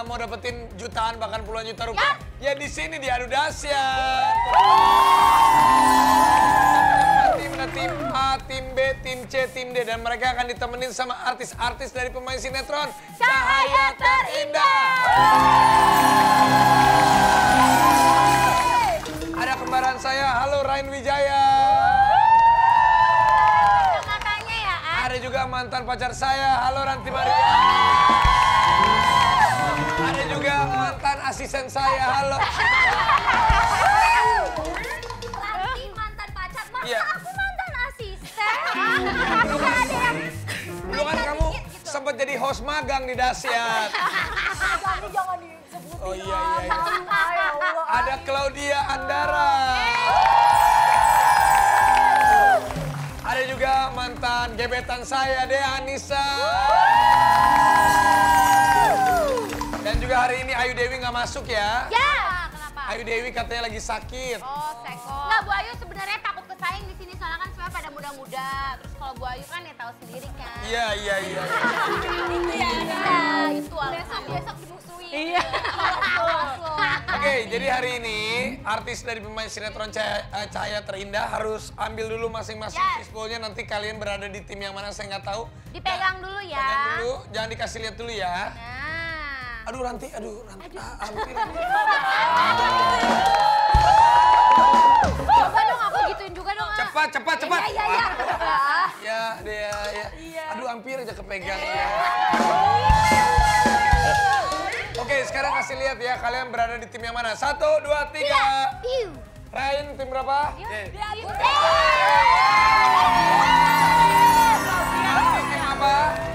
mau dapetin jutaan bahkan puluhan juta rupiah? Ya di sini di Adu Dahsyat. Tim A, tim B, tim C, tim D, dan mereka akan ditemenin sama artis-artis dari pemain sinetron Cahaya Terindah. Ada kembaran saya, halo Rain Wijaya. Kakaknya ya, Ada juga mantan pacar saya, halo Ranti Maria. Ada juga mantan asisten saya, halo. Ranti mantan pacar, masa Iya. aku mantan asisten? Dulu kan kamu sempat jadi host magang di Dahsyat. Jangan disebutin. Oh iya. Ada Claudia Andara. Ada juga mantan gebetan saya, Dea Anissa. Dan juga hari ini Ayu Dewi nggak masuk ya. Ya, kenapa? Ayu Dewi katanya lagi sakit. Oh, seko. Nggak, Bu Ayu sebenarnya takut kesaing di sini soalnya kan semua pada muda-muda. Terus kalau Bu Ayu kan ya tahu sendiri kan. Iya. Itu ya, itu besok dimusuhin. Iya. Oke, jadi hari ini artis dari pemain sinetron Cahaya Terindah harus ambil dulu masing-masing fishbowl-nya. Nanti kalian berada di tim yang mana saya nggak tahu. Dipegang dulu ya. Pegang dulu, jangan dikasih lihat dulu ya. Nah. Aduh Ranti. Hampir. Coba dong aku gituin juga dong. Cepat. Iya. Ya, Dea, ya. Aduh, hampir aja kepegang ya. Oke, sekarang kasih lihat ya, kalian berada di tim yang mana. 1, 2, 3. Rain, tim berapa? Tim apa?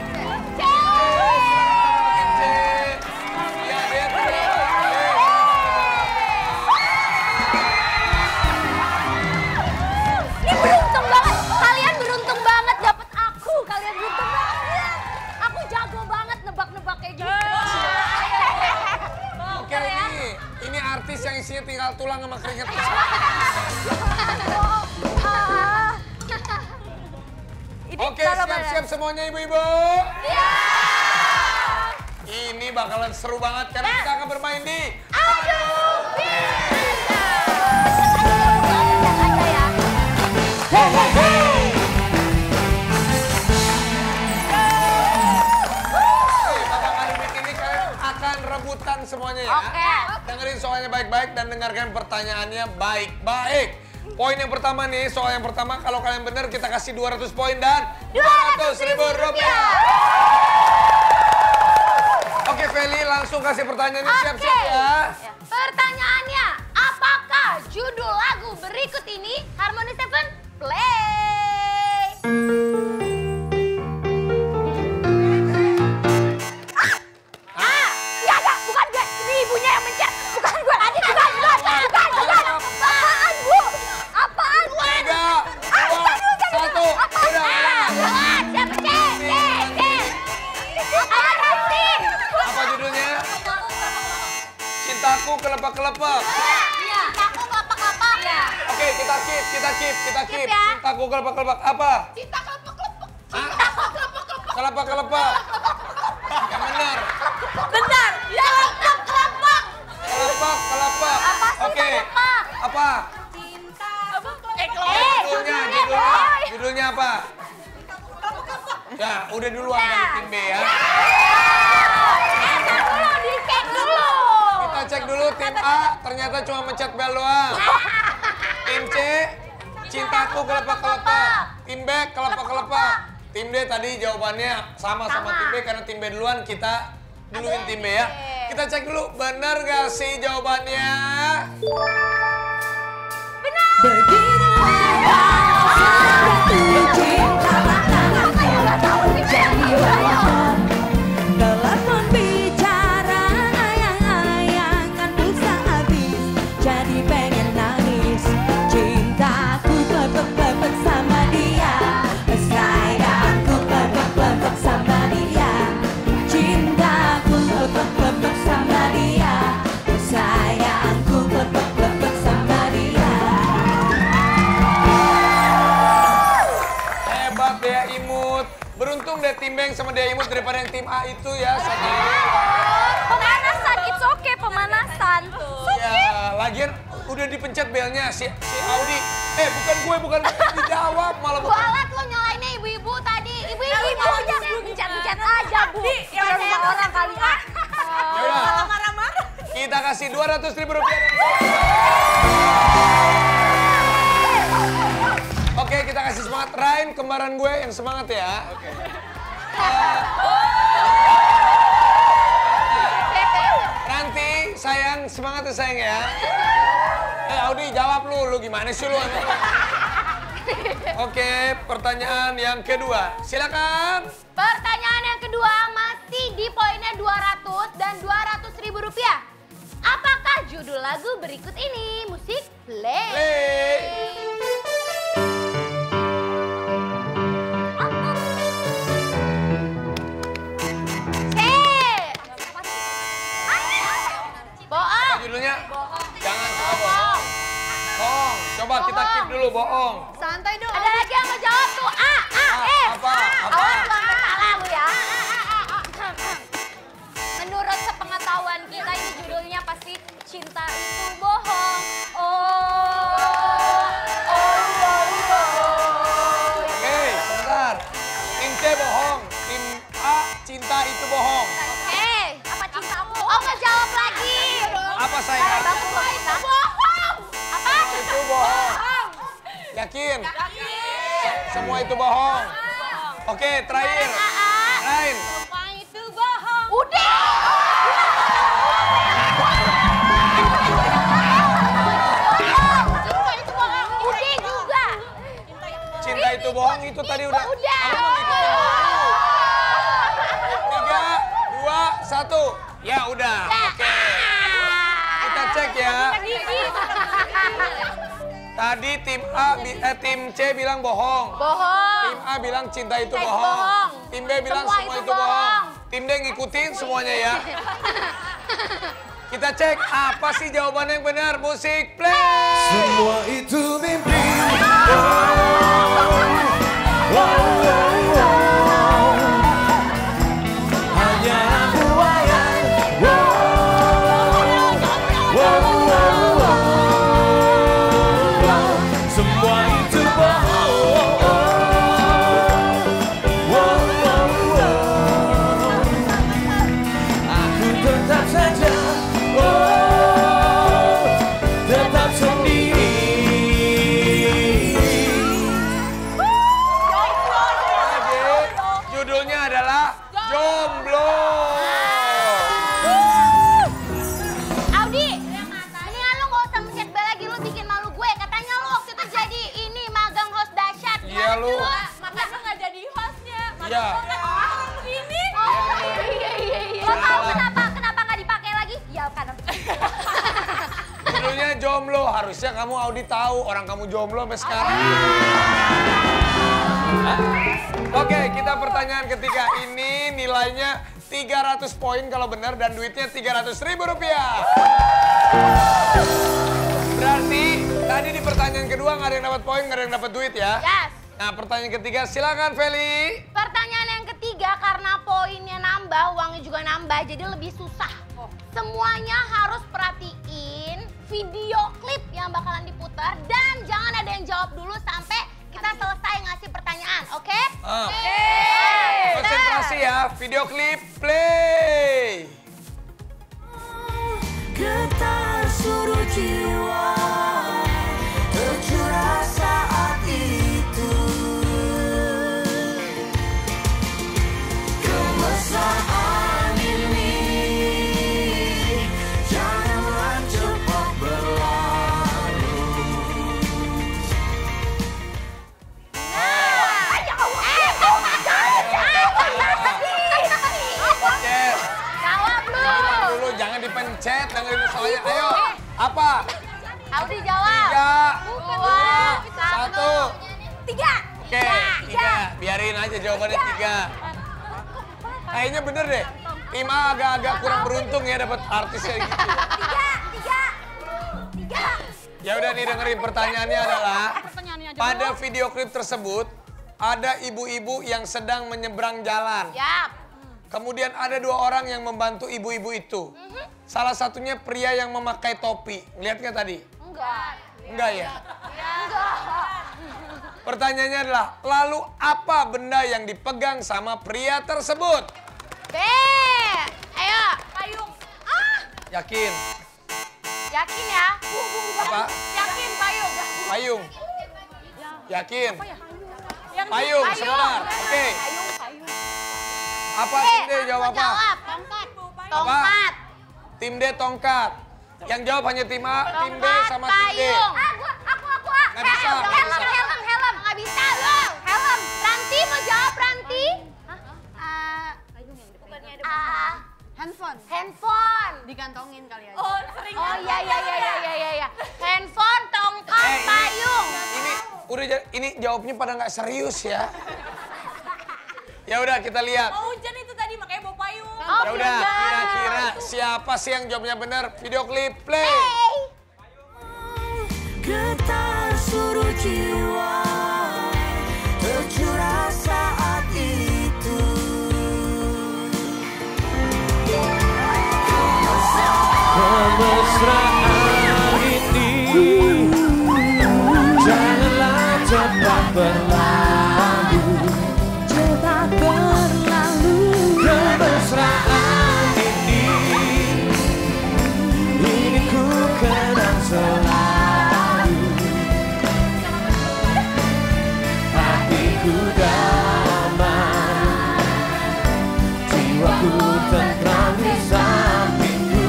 Tim C. Ya, Dea tim berapa? Ini beruntung banget. Kalian beruntung banget dapet aku. Kalian beruntung banget. Aku jago banget nebak-nebak kayak gitu. Oke, ini artis yang isinya tinggal tulang sama keringet. Oke, siap-siap semuanya ibu-ibu. Ini bakalan seru banget karena kita akan bermain di Adu Babak Adu Beat ini kalian akan rebutan semuanya ya. Oke. Dengerin soalnya baik-baik dan dengarkan pertanyaannya baik-baik. Poin yang pertama nih, soal yang pertama kalau kalian benar kita kasih 200 poin dan 200.000 rupiah. Oke Feli, langsung kasih pertanyaan ini, siap-siap ya. Pertanyaannya, apakah judul lagu berikut ini Harmony Seven Play? Ya, bukan gue. Ini ibunya yang mencet. Bukan gue. Bukan. Apaan, Bu? Apaan? 3, 2, 1, udah. Siapa? Apa judulnya? Cintaku Kelepek-kelepek. Iya. Aku kelapa-kelapa. Iya. Oke, kita keep. Keep ya. Cintaku Kelepek-kelepek. Apa? Cinta kelapa-kelapa. Kelepek-kelepek. Yang benar. Benar. Ya, kelapa. Kelepek-kelepek. Oke. Apa? Cinta. Judulnya apa? Ya, udah duluan dari tim B ya. Dicek dulu. Kita cek dulu tim A, ternyata cuma mencet bel doang. Tim C, cintaku kelepek-kelepek. Tim B, kelepek-kelepek. Tim D tadi jawabannya sama tim B karena tim B duluan, kita duluin tim B ya. Kita cek dulu, benar gak sih jawabannya? Telepon bicara ayang-ayangan pulsa habis, jadi pengen nangis. Cintaku kelepek-kelepek sama dia, sayangku kelepek-kelepek sama dia. Cintaku kelepek-kelepek sama dia, sayangku kelepek-kelepek sama dia. Hebat Dea Imut. Beruntung deh tim B yang sama Dea Imut daripada yang tim A itu ya. Pemanasan, it's okay pemanasan. Ya, lagian udah dipencet belnya si Audi. Bukan gue dijawab malah bukan. Kualat lo nyalainnya ibu-ibu tadi. Ibu-ibu aja pencet aja, Bu. Udah rumah orang kali. Yaudah. Malah marah-marah. Kita kasih 200.000 rupiah. Oke, kita kasih semangat. Rain, kembaran gue yang semangat ya. Oke. Ranti, sayang, semangat ya sayang ya. Audi jawab lu gimana sih lu? Oke, pertanyaan yang kedua. Silakan. Pertanyaan yang kedua masih di poinnya 200 dan 200.000 rupiah. Apakah judul lagu berikut ini? Musik play. Bohong. Judulnya? Jangan suka bohong. Bohong. Coba kita keep dulu bohong. Santai dong. Ada lagi yang mau jawab tuh. Apa? Awas lu sampai salah lu ya. Menurut sepengetahuan kita ini judulnya pasti Cinta Itu Bohong. Oke, sebentar. Tim C bohong. Tim A cinta itu bohong. Oke. Apa cinta bohong? Oh, ngejawab lagi. Apa sayang? Itu bohong. Apa? Itu bohong. Yakin? Semua itu bohong. Oke, terakhir. Rain. Semua itu bohong. Udah. Udah juga. Cinta itu bohong itu tadi udah. Udah. Kamu mau ngikutin? 3, 2, 1. Ya udah. Oke. Kita cek ya. Tadi tim C bilang bohong. Bohong. Tim A bilang cinta itu Cinta itu bohong. bohong. Tim B bilang Semua semua itu itu bohong. bohong. Tim D ngikutin semuanya ya. Kita cek apa sih jawabannya yang benar. Musik play. Semua itu mimpi. Hanya buayan. Semua itu bohong. Aku tetap saja. Tetap sendiri. Judulnya adalah Jomblo. Audi, mendingan lu gak usah mencet bel lagi, lu bikin malu gue. Katanya lu waktu itu jadi ini magang host dahsyat. Iya, lu. Makanya lu gak jadi hostnya. Iya. Orang begini. Oh iya. Lo tau kenapa gak dipakai lagi? Ya kan. Judulnya Jomblo. Harusnya kamu Audi tahu orang kamu jomblo sampai sekarang. Oke, kita pertanyaan ketiga. Ini nilainya 300 poin kalau benar dan duitnya 300.000 rupiah. Berarti tadi di pertanyaan kedua nggak ada yang dapat poin, nggak ada yang dapat duit ya? Yes. Nah, pertanyaan ketiga silakan Feli. Pertanyaan yang ketiga, karena poinnya nambah, uangnya juga nambah, jadi lebih susah. Semuanya harus perhatiin video klip yang bakalan diputar dan jangan ada yang jawab dulu sampai kita selesai ngasih pertanyaan, oke? Konsentrasi ya, video klip play. Getar seluruh jiwa tercurah saat itu. Kemesraan ini janganlah cepat berlalu. Yes. Jawab lu. Dulu jangan dipencet, dengerin soalnya. Ayo, apa? Audi jawab. 3, 2, 1. 3. Oke, 3. Biarin aja jawabannya 3. Kayaknya bener deh. Tim A agak-agak kurang beruntung ya dapat artis kayak gitu. 3. Ya udah nih dengerin pertanyaannya adalah pada video klip tersebut ada ibu-ibu yang sedang menyeberang jalan. Yap. Kemudian ada 2 orang yang membantu ibu-ibu itu. Salah satunya pria yang memakai topi. Lihat nggak tadi? Enggak. Enggak ya? Enggak. Pertanyaannya adalah, lalu apa benda yang dipegang sama pria tersebut? B. Ayo. Payung. Yakin? Yakin ya? Apa? Yakin payung. Payung. Yakin? Yang Payung, sebentar. Oke. Payung. Apa tim D jawab apa? Jawab. Tongkat. Tim D tongkat. Yang jawab hanya tim A, tim B Tongkat, sama tim D. payung. Aku. Nggak bisa. Helm. Nggak bisa lo. Helm. Ranti mau jawab Ranti? Handphone. Dikantongin kali aja. Oh, sering. Oh iya. Handphone, tongkat, Eh, payung. Ini jawabnya pada nggak serius ya. Ya udah kita lihat. Mau hujan itu tadi makanya bawa payung. Oh, Ya udah, bener. kira-kira siapa sih yang jawabnya benar? Video klip play. Hey. Getar seluruh jiwa tercurah saat itu. Kemesraan ini janganlah cepat berlalu. Cepat berlalu. Kemesraan ini ku kenang selalu. Hatiku damai, jiwaku tenang di sampingmu.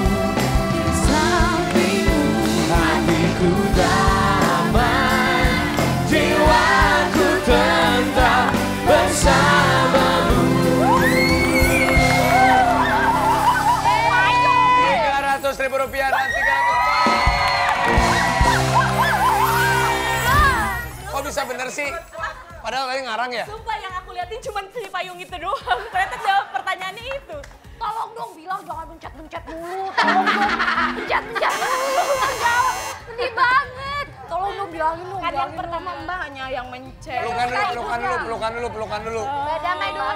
Hatiku damai, jiwaku tenang bersamamu. 300.000 rupiah dan 300. Kok bisa bener sih? Padahal tadi ngarang ya? Sumpah yang aku liatin cuma si payung itu doang. Ternyata jawab pertanyaannya itu. Tolong dong bilang jangan mencet-mencet mulu. Tolong dong mencet-mencet mulu. Jawab. Sedih banget. Tolong dong bilangin dong. Kan yang pertama Mbak hanya yang mencet. Pelukan dulu. Udah damai dulu.